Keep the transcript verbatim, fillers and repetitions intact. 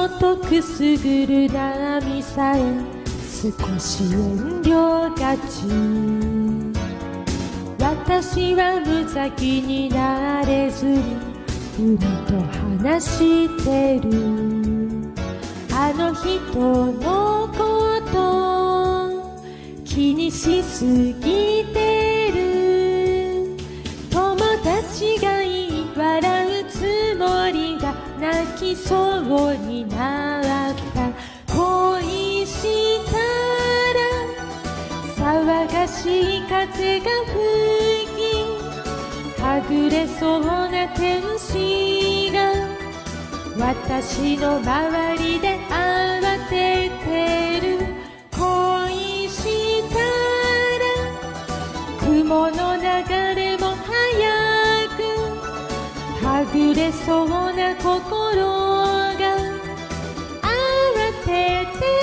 もとくすぐる波さえ少し遠慮がち。私は無邪気になれずにふりと話してる。あの人のこと気にしすぎてる。友達がいい笑うつもりが泣きそうになった。恋したら騒がしい風が吹き、はぐれそうな天使が私の周りで慌ててる。恋したら雲の流れも速く、はぐれそうな心が慌てて